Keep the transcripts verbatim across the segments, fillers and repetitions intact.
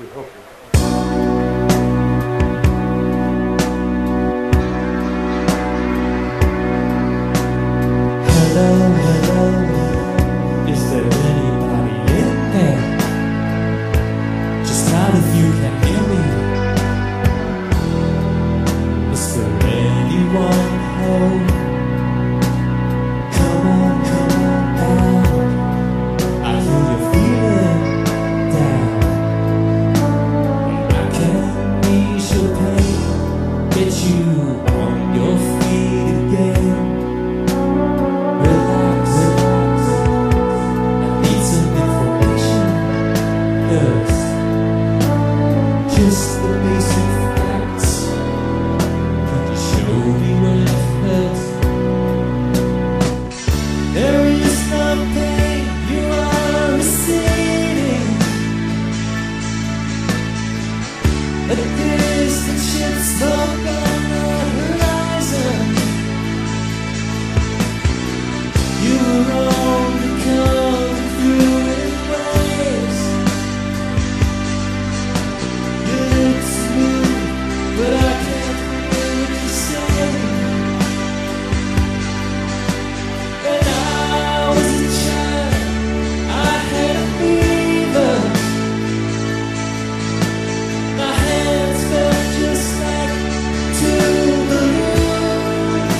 hopefully, hopefully. Hello, hello, is there anybody in there? Just out if you can hear me. Is there anyone home? Come on, come on out. I hear you feeling down. I can ease your pain, get you on your feet again. Relax, relax. I need some information first. Just the basic facts. Could you show me where it hurts? There is no pain you are receiving. A distant ship smoke on the horizon. You were only coming through in waves. You look smooth, but I can't hear what you're saying. When I was a child, I had a fever. My hands felt just like two balloons.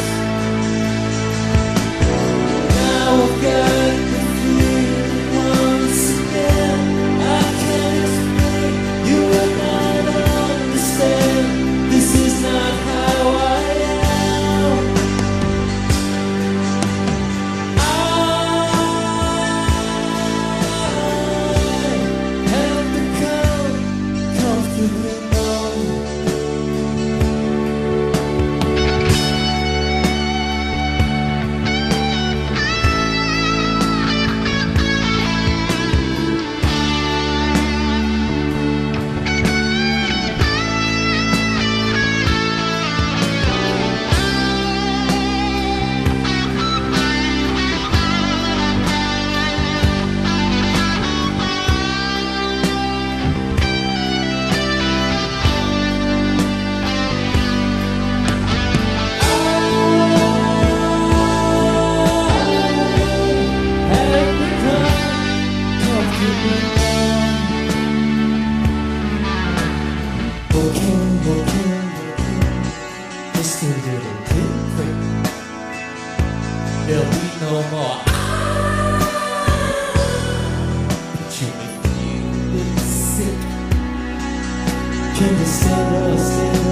Now I've got the feeling once again. I can't explain, you will not understand. This is not how I am. I have become comfortably numb. Okay, okay, just a little pinprick. There'll be no more. But you make me sick. Can you stand or stand?